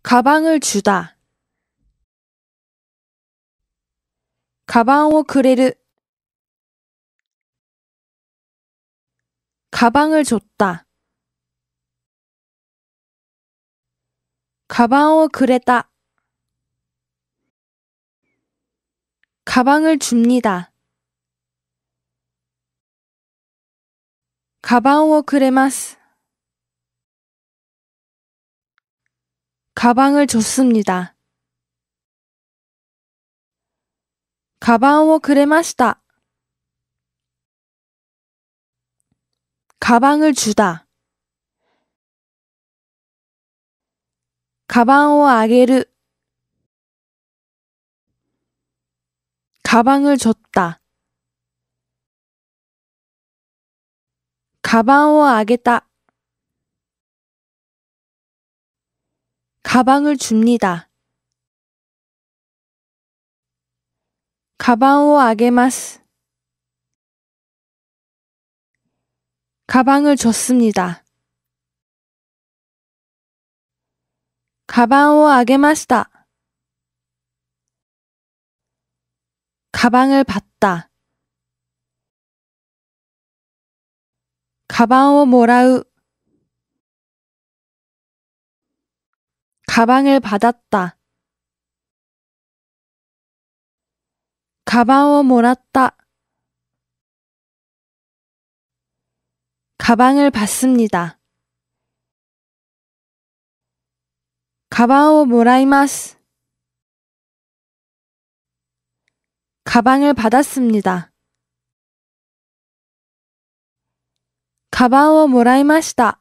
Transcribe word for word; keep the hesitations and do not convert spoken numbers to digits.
가방을 주다. 가방をくれる. 가방을 줬다. 가방을くれた. 가방을 줍니다. 가방을 くれます. 가방을 줬습니다. 가방을 くれました. 가방을 주다. 가방을 あげる. 가방을 줬다. 가방을 あげた. 가방을 줍니다. 가방을 あげます. 가방을 줬습니다. 가방을 あげました. 가방을 받다. 가방을 もらう. 가방을 받았다. 가방을 もらった. 가방을 받습니다. 가방을 もらいます. 가방을 받았습니다. 가방을 もらいました.